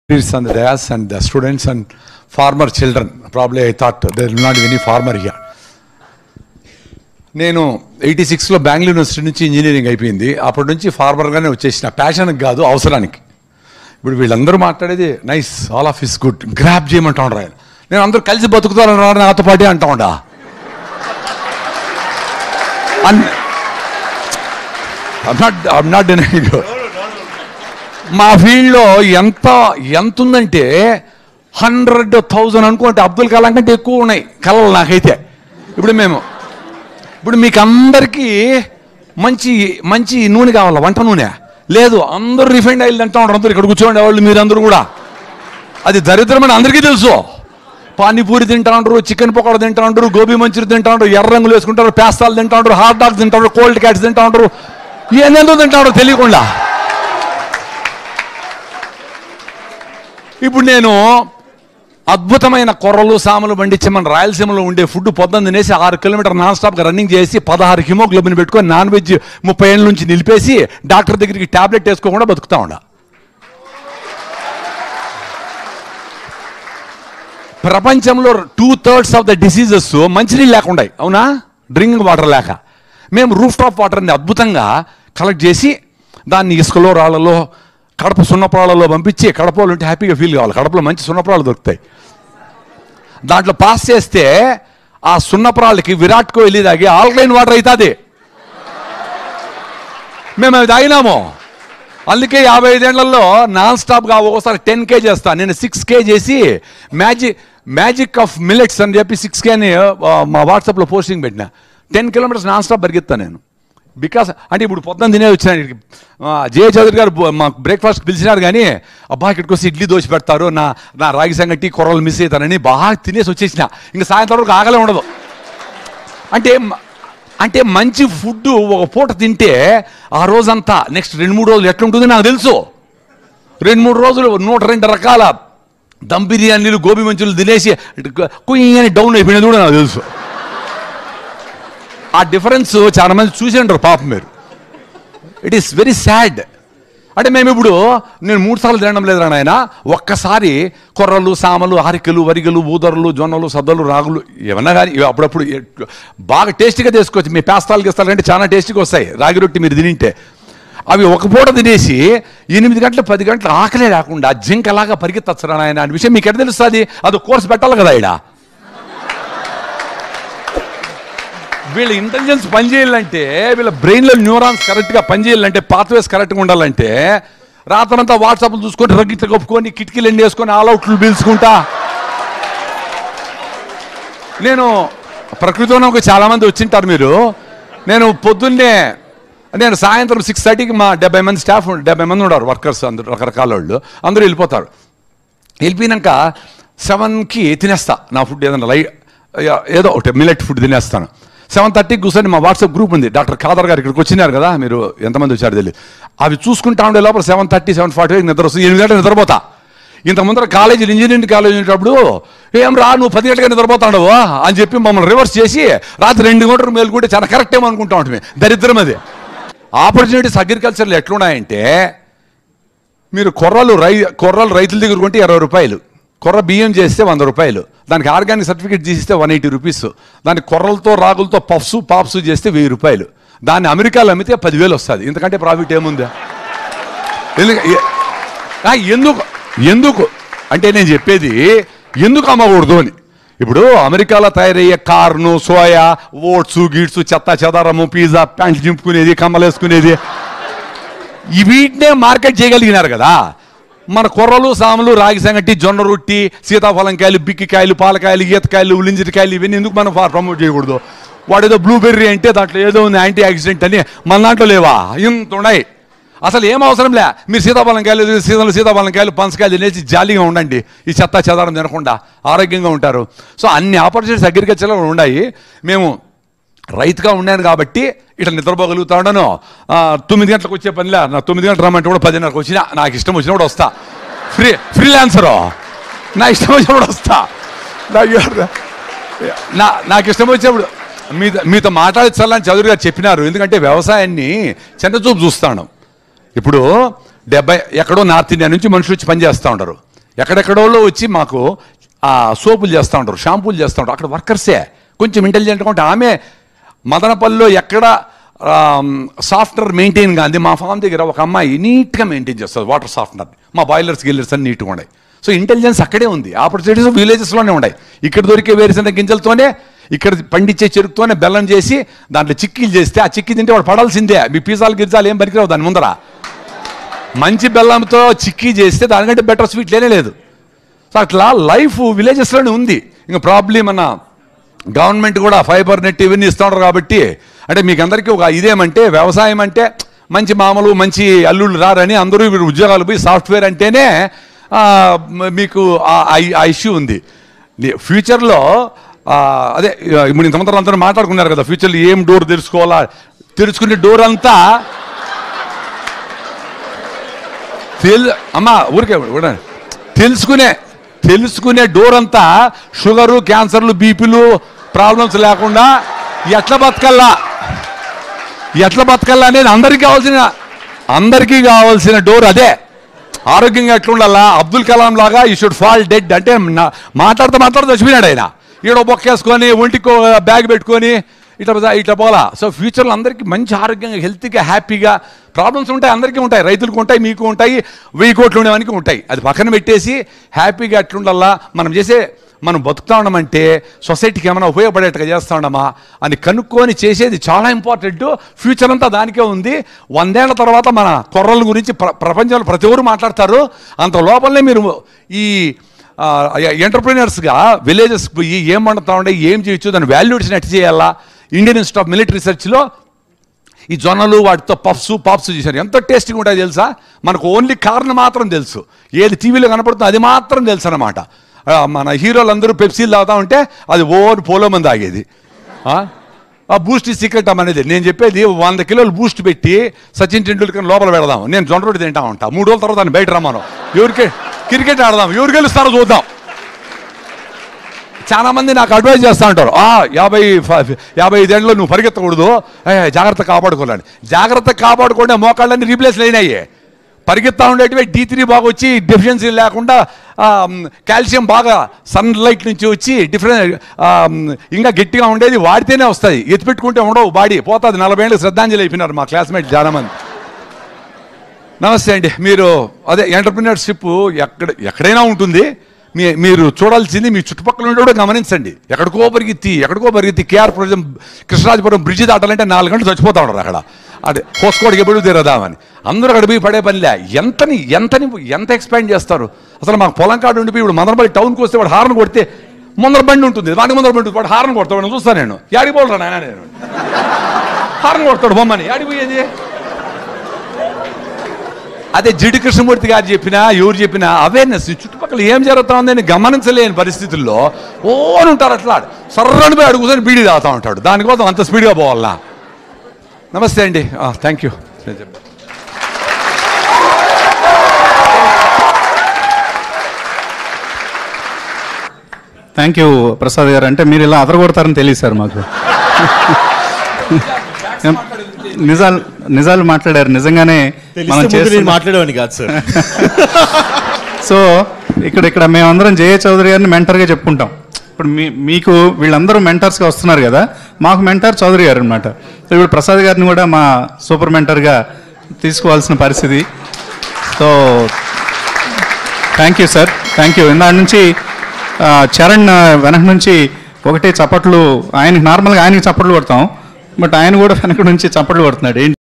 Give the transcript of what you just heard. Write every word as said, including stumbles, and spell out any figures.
on the dais and the students and farmer children. Probably I thought there will not be any farmer here. నేను eighty సిక్స్లో Bengaluru university నుంచి engineering అయిపోయింది. అప్పటి నుంచి ఫార్మర్గానే వచ్చేసిన, ప్యాషన్కి కాదు అవసరానికి. ఇప్పుడు వీళ్ళందరూ మాట్లాడేది nice, all of is good, గ్రాప్ చేయమంటా ఉండరు ఆయన. నేను అందరూ కలిసి బతుకుతారని రాడు నాతో పాటే అంటా ఉండా. I'm not denying. మా ఫీల్డ్లో ఎంత ఎంత ఉందంటే హండ్రెడ్ థౌజండ్ అనుకుంటే అబ్దుల్ కలాం కంటే ఎక్కువ ఉన్నాయి కళలు నాకైతే. ఇప్పుడు మేము ఇప్పుడు మీకు అందరికీ మంచి మంచి నూనె కావాలా, వంట నూనె లేదు, అందరూ రిఫైండ్ ఆయిల్ తింటా ఉంటారు. అందరూ ఇక్కడ కూర్చోండి వాళ్ళు, మీరందరూ కూడా. అది దరిద్రమని అందరికీ తెలుసు. పానీపూరి తింటా ఉంటారు, చికెన్ పకోడా తింటా ఉంటారు, గోబీ మంచూరి తింటా ఉంటారు, ఎర్ర రంగులు వేసుకుంటారు, పేస్తాలు తింటా ఉంటారు, హాట్ డాగ్స్ తింటా ఉంటారు, కోల్డ్ క్యాట్స్ తింటా ఉంటారు, ఏందేందో తింటా ఉంటారు తెలియకుండా. ఇప్పుడు నేను అద్భుతమైన కొర్రలు సామలు పండించి మన రాయలసీమలో ఉండే ఫుడ్ పొద్దున్న తినేసి ఆరు కిలోమీటర్ నాన్ స్టాప్గా రన్నింగ్ చేసి పదహారు హిమోగ్లోబిన్ పెట్టుకొని నాన్ వెజ్ ముప్పై ఏళ్ళ నుంచి నిలిపేసి డాక్టర్ దగ్గరికి ట్యాబ్లెట్ వేసుకోకుండా బతుకుతా ఉండ. ప్రపంచంలో two thirds of the diseases మంచినీళ్ళు లేకుండా, అవునా, డ్రింకింగ్ వాటర్ లేక. మేము రూఫ్ టాప్ వాటర్ని అద్భుతంగా కలెక్ట్ చేసి దాన్ని ఇసుకలో రాళ్లలో కడప సున్నప్రాళ్ళలో పంపించి, కడపలో ఉంటే హ్యాపీగా ఫీల్ కావాలి. కడపలో మంచి సున్నప్రాళ్ళు దొరుకుతాయి. దాంట్లో పాస్ చేస్తే ఆ సున్నప్రాళ్ళకి విరాట్ కోహ్లీ తాగి ఆల్కలైన్ వాటర్ అవుతుంది. మేము అవి తాగినాము. అందుకే యాభై ఐదేళ్లలో నాన్ స్టాప్గా ఒకసారి టెన్ కే చేస్తాను. నేను సిక్స్ కే చేసి మ్యాజిక్ మ్యాజిక్ ఆఫ్ మిల్లెట్స్ అని చెప్పి సిక్స్ కే అని మా వాట్సాప్లో పోస్టింగ్ పెట్టిన. టెన్ కిలోమీటర్స్ నాన్ స్టాప్ పరిగెత్తాను నేను. బికాస్ అంటే ఇప్పుడు పొద్దున్న తినే వచ్చినాను. జే చౌదరి గారు మా బ్రేక్ఫాస్ట్ పిలిచినారు, కానీ అబ్బా ఇక్కడికి వస్తే ఇడ్లీ దోశ పెడతారు, నా నా రాగి సంగటి కొర్రలు మిస్ అవుతానని బాగా తినేసి వచ్చేసిన. ఇంకా సాయంత్రం వరకు ఆగలే ఉండదు. అంటే అంటే మంచి ఫుడ్ ఒక పూట తింటే ఆ రోజంతా నెక్స్ట్ రెండు మూడు రోజులు ఎట్లుంటుంది నాకు తెలుసు. రెండు మూడు రోజులు నూట రెండు రకాల దమ్ బిర్యానీలు గోబీ మంచూలు తినేసి కుయ్యని డౌన్ అయిపోయినది కూడా నాకు తెలుసు. ఆ డిఫరెన్స్ చాలా మంది చూసి ఉంటారు పాపం మీరు. It is very sad. అంటే మేము ఇప్పుడు నేను మూడు సార్లు తినడం లేదు నాయన, ఒక్కసారి కొర్రలు సామలు ఆరికలు వరిగలు ఊదరలు జొన్నలు సద్దలు రాగులు ఏమన్నా కానీ అప్పుడప్పుడు బాగా టేస్టీగా చేసుకోవచ్చు. మీ పేస్తాలు గీస్తాలంటే చాలా టేస్టీగా వస్తాయి. రాగి రొట్టి మీరు తినింటే అవి ఒక పూట తినేసి ఎనిమిది గంటలు పది గంటలు ఆకలే రాకుండా జింకలాగా పరిగెత్తచ్చు నాయన అనే విషయం మీకు ఎక్కడ తెలుస్తుంది? అది కోర్స్ పెట్టాలి కదా. ఇక్కడ వీళ్ళ ఇంటెలిజెన్స్ పనిచేయాలంటే, వీళ్ళ బ్రెయిన్లో న్యూరాన్స్ కరెక్ట్గా పనిచేయాలంటే, పాత్వేస్ కరెక్ట్గా ఉండాలంటే రాత్రంతా వాట్సాప్లు చూసుకొని రగ్గిట్లు కప్పుకొని కిటికీలు ఎండి వేసుకొని ఆల్అవుట్లు పీల్చుకుంటా. నేను ప్రకృతిలో చాలామంది వచ్చింటారు మీరు. నేను పొద్దున్నే నేను సాయంత్రం సిక్స్ థర్టీకి మా డెబ్బై మంది స్టాఫ్ డెబ్బై మంది ఉన్నారు వర్కర్స్, అందరూ రకరకాల వాళ్ళు అందరూ వెళ్ళిపోతారు. వెళ్ళిపోయినాక సెవెన్కి తినేస్తా నా ఫుడ్, ఏదైనా లై ఏదో ఒకటి మిల్లెట్ ఫుడ్ తినేస్తాను. సెవెన్ థర్టీకి కూర్చొని మా వాట్సాప్ గ్రూప్ ఉంది, డాక్టర్ ఖాదర్ గారు ఇక్కడికి వచ్చినారు కదా, మీరు ఎంతమంది వచ్చారు తెలియదు. అవి చూసుకుంటా ఉండే లోపల seven thirty seven forty five నిద్ర వస్తుంది. ఎనిమిది గంటలు నిద్రపోతా. ఇంత ముందర కాలేజీలు ఇంజనీరింగ్ కాలేజీ ఉండేటప్పుడు ఏం రా నువ్వు పది గంటలుగా నిద్రపోతాడవు అని చెప్పి మమ్మల్ని రివర్స్ చేసి రాత్రి రెండు గంటలు మేలుకుంటే చాలా కరెక్ట్ ఏమో అనుకుంటా ఉంటుంది. దరిద్రం అది. ఆపర్చునిటీస్ అగ్రికల్చర్లో ఎట్లున్నాయంటే, మీరు కొర్రలు రై కొర్రలు రైతుల దగ్గర కొంటే ఇరవై రూపాయలు, కొర్ర బియ్యం చేస్తే వంద రూపాయలు, దానికి ఆర్గానిక్ సర్టిఫికేట్ తీసిస్తే వన్ ఎయిటీ రూపీస్, దానికి కొర్రలతో రాగులతో పఫ్స్ పాప్స్ చేస్తే వెయ్యి రూపాయలు, దాన్ని అమెరికాలో అమ్మితే పదివేలు వస్తుంది. ఇంతకంటే ప్రాఫిట్ ఏముందా? ఎందుకు ఎందుకు అంటే నేను చెప్పేది ఎందుకు అమ్మకూడదు అని. ఇప్పుడు అమెరికాలో తయారయ్యే కార్ను సోయా ఓట్స్ గీట్స్ చెత్త చెదారము పిజ్జా ప్యాంట్లు చింపుకునేది కమ్మలు వేసుకునేది వీటినే మార్కెట్ చేయగలిగినారు కదా. మన కొర్రలు సాములు రాగి సంగటి జొన్న రొట్టి సీతాఫలంకాయలు బిక్కికాయలు పాలకాయలు ఈతకాయలు ఉలింజిరికాయలు ఇవన్నీ ఎందుకు మనం ప్రమోట్ చేయకూడదు? వాడు ఏదో బ్లూబెర్రీ అంటే దాంట్లో ఏదో ఉంది యాంటీ ఆక్సిడెంట్ అని, మన దాంట్లో లేవా? ఇంత ఉన్నాయి. అసలు ఏం అవసరం లే. మీరు సీతాఫలంకాయలు సీజన్లు సీతాఫలంకాయలు పంచకాయలు తినేసి జాలీగా ఉండండి, ఈ చెత్త చెదారం తినకుండా ఆరోగ్యంగా ఉంటారు. సో అన్ని ఆపర్చునిటీస్ అగ్రికల్చర్లో ఉన్నాయి. మేము రైతుగా ఉన్నాను కాబట్టి ఇట్లా నిద్రపోగలుగుతా ఉన్నాను. తొమ్మిది గంటలకు వచ్చే పనిలే, నా తొమ్మిది గంటలు రమ్మంటే కూడా పదిన్నరకు వచ్చినా నాకు ఇష్టం వచ్చినప్పుడు వస్తా. ఫ్రీ ఫ్రీలాన్సరు, నా ఇష్టం వచ్చినప్పుడు వస్తా. నా నాకు ఇష్టం వచ్చినప్పుడు మీతో మీతో మాట్లాడించాలని చౌదరి గారు చెప్పినారు. ఎందుకంటే వ్యవసాయాన్ని చిన్నచూపు చూస్తాను. ఇప్పుడు డెబ్బై ఎక్కడో నార్త్ ఇండియా నుంచి మనుషులు వచ్చి పనిచేస్తూ ఉంటారు. ఎక్కడెక్కడోళ్ళు వచ్చి మాకు ఆ సోపులు చేస్తూ ఉంటారు, షాంపూలు చేస్తూ ఉంటారు. అక్కడ వర్కర్సే కొంచెం ఇంటెలిజెంట్గా ఉంటే ఆమె మదనపల్లిలో ఎక్కడ సాఫ్ట్వేర్ మెయింటైన్ కాదు, మా ఫామ్ దగ్గర ఒక అమ్మాయి నీట్గా మెయింటైన్ చేస్తుంది వాటర్ సాఫ్ట్వేర్. మా బాయిలర్స్ గిల్లర్స్ అన్ని నీట్గా ఉన్నాయి. సో ఇంటెలిజెన్స్ అక్కడే ఉంది, ఆపర్చునిటీస్ విలేజెస్లోనే ఉన్నాయి. ఇక్కడ దొరికే వేరుశనగ గింజలతోనే, ఇక్కడ పండించే చెరుకుతోనే బెల్లం చేసి దాంట్లో చిక్కీలు చేస్తే ఆ చిక్కీ తింటే వాడు పడాల్సిందే. మీ పిజ్జాలు గిజ్జాలు ఏం పనికిరావు దాని ముందర. మంచి బెల్లంతో చిక్కీ చేస్తే దానికంటే బెటర్ స్వీట్ లేనే లేదు. సో అట్లా లైఫ్ విలేజెస్లోనే ఉంది. ఇంకా ప్రాబ్లం అన్న గవర్నమెంట్ కూడా ఫైబర్ నెట్ ఇవన్నీ ఇస్తూ ఉంటారు కాబట్టి, అంటే మీకు అందరికీ ఒక ఇదేమంటే వ్యవసాయం అంటే మంచి మామూలు మంచి అల్లుళ్ళు రారని అందరూ మీరు ఉద్యోగాలు పోయి సాఫ్ట్వేర్ అంటేనే మీకు ఆ ఇష్యూ ఉంది. ఫ్యూచర్లో అదే ఇప్పుడు ఇంతమంది అందరూ మాట్లాడుకున్నారు కదా, ఫ్యూచర్లో ఏం డోర్ తెరుచుకోవాలా, తెరుచుకునే డోర్ అంతా తెలు అమ్మా ఊరికే తెలుసుకునే తెలుసుకునే డోర్ అంతా షుగరు, క్యాన్సర్లు, బీపీలు ప్రాబ్లమ్స్ లేకుండా ఎట్లా బతకల్లా ఎట్లా బతకల్లా అనేది అందరికీ కావాల్సిన అందరికీ కావాల్సిన డోర్ అదే. ఆరోగ్యంగా ఎట్లా ఉండాలా, అబ్దుల్ కలాం లాగా యూ షుడ్ ఫాల్ డెడ్ అంటే మాట్లాడుతూ మాట్లాడుతూ చచ్చిపోయినాడు ఆయన. ఈడో బొక్కేసుకొని ఒంటికి బ్యాగ్ పెట్టుకొని ఇట్లా ఇట్లా పోలా. సో ఫ్యూచర్లో అందరికీ మంచి ఆరోగ్యంగా హెల్త్గా హ్యాపీగా, ప్రాబ్లమ్స్ ఉంటాయి అందరికీ ఉంటాయి, రైతులకు ఉంటాయి, మీకు ఉంటాయి, వెయ్యి కోట్లు ఉండేవానికి ఉంటాయి. అది పక్కన పెట్టేసి హ్యాపీగా ఎట్లుండాలా, మనం చేసే మనం బతుకుతా ఉన్నామంటే సొసైటీకి ఏమైనా ఉపయోగపడేట్టుగా చేస్తూ ఉన్నామా అని కనుక్కొని చేసేది చాలా ఇంపార్టెంట్. ఫ్యూచర్ అంతా దానికే ఉంది. వందేళ్ల తర్వాత మన కుర్రల గురించి ప్ర ప్రపంచంలో ప్రతి ఒక్కరు మాట్లాడతారు. అంత లోపలనే మీరు ఈ ఎంటర్ప్రీనర్స్గా విలేజెస్ పోయి ఏం వండుతూ ఉండే, ఏం చేయొచ్చు, దాని వాల్యూడ్స్ని ఎట్ చేయాలా. ఇండియన్ ఇన్స్టిట్యూట్ ఆఫ్ మిలిటరీ రీసెర్చ్లో ఈ జొన్నలు వాటితో పఫ్స్ పాప్స్ చేశారు. ఎంత టేస్టీగా ఉంటాయో తెలుసా. మనకు ఓన్లీ కారణం మాత్రం తెలుసు, ఏది టీవీలో కనపడుతుందో అది మాత్రం తెలుసు అనమాట. మన హీరోలు అందరూ పెప్సీలు తాగుతా ఉంటే అది ఓన్ పోలో మంది తాగేది. ఆ బూస్ట్ సీక్రెట్ అనేది నేను చెప్పేది. వంద కిలోలు బూస్ట్ పెట్టి సచిన్ టెండూల్కర్ లోపల పెడదాం, నేను జొన్న రొట్టి తింటా ఉంటా. మూడు రోజుల తర్వాత దాన్ని బయట రమ్మను, ఎవరికి క్రికెట్ ఆడదాం, ఎవరు గెలుస్తారో చూద్దాం. చాలా మంది నాకు అడ్వైజ్ చేస్తూ ఉంటారు, యాభై యాభై ఐదేళ్ళలో నువ్వు పరిగెత్తకూడదు, జాగ్రత్త కాపాడుకోవాలని. జాగ్రత్త కాపాడుకుంటే మోకాళ్ళన్నీ రీప్లేస్ అయినాయి. పరిగెత్తా ఉండేటివి డి త్రీ బాగా వచ్చి డెఫిషియన్సీ లేకుండా కాల్షియం బాగా సన్ లైట్ నుంచి వచ్చి డిఫరెంట్ ఇంకా గట్టిగా ఉండేది వాడితేనే వస్తుంది. ఎత్తిపెట్టుకుంటే ఉండవు, బాడీ పోతుంది. నలభై ఏళ్ళు శ్రద్ధాంజలి అయిపోయినారు మా క్లాస్మేట్ చాలామంది. నమస్తే అండి. మీరు అదే ఎంటర్ప్రినర్షిప్ ఎక్కడ ఎక్కడైనా ఉంటుంది. మీ మీరు చూడాల్సింది మీ చుట్టుపక్కల ఉండే కూడా గమనించండి. ఎక్కడికో పరిగెత్తి ఎక్కడికో పరిగెత్తి కేఆర్పురం కృష్ణరాజపురం బ్రిడ్జి దాటాలంటే నాలుగు గంటలు చచ్చిపోతా ఉంటారు అక్కడ. అదే కోసుకోడికి ఎప్పుడు తీరదామని అందరూ అక్కడ పోయి పడే పనిలే. ఎంతని ఎంతని ఎంత ఎక్స్పాండ్ చేస్తారు అసలు. మాకు పొలం కాడు ఉండిపోయి ఇప్పుడు మదనపల్లి టౌన్కి వస్తే వాడు హార్న్ కొడితే ముందర బండి ఉంటుంది, వాడికి ముందర బండి ఉంటుంది, వాడు హార్న్ కొడతాడు. నేను చూస్తాను, నేను యాడికి పోలరా నాయన, నేను హార్న్ కొడతాడు బొమ్మని, యాడిపోయేది. అదే జిడి కృష్ణమూర్తి గారు చెప్పినా ఎవరు చెప్పినా అవేర్నెస్ చుట్టుపక్కల ఏం జరుగుతా ఉందని గమనించలేని పరిస్థితుల్లో ఓని ఉంటారు. అట్లా సర్రని పోయి అడుగుకొని బీడీ తాగుతూ ఉంటాడు. దానికోసం అంత స్పీడ్గా పోవాలా. నమస్తే అండి, thank you. Thank you Prasad గారు. అంటే మీరు ఇలా అదరగొడతారని తెలియదు సార్ మాకు. నిజాలు నిజాలు మాట్లాడారు. నిజంగానే మనం మాట్లాడేవాడిని కాదు సార్. సో ఇక్కడ ఇక్కడ మేమందరం జయ చౌదరి గారిని మెంటర్గా చెప్పుకుంటాం. ఇప్పుడు మీ మీకు వీళ్ళందరూ మెంటర్స్గా వస్తున్నారు కదా, మాకు మెంటర్ చౌదరి గారు అనమాట. సో ఇప్పుడు ప్రసాద్ గారిని కూడా మా సూపర్ మెంటర్గా తీసుకోవాల్సిన పరిస్థితి. So thank you sir, thank you. ఇందాక నుంచి చరణ్ వెనక నుంచి ఒకటే చప్పట్లు, ఆయనకి నార్మల్గా ఆయనకి చప్పట్లు కొడతాం, బట్ ఆయన కూడా వెనక నుంచి చప్పట్లు కొడుతున్నాడు. ఏంటి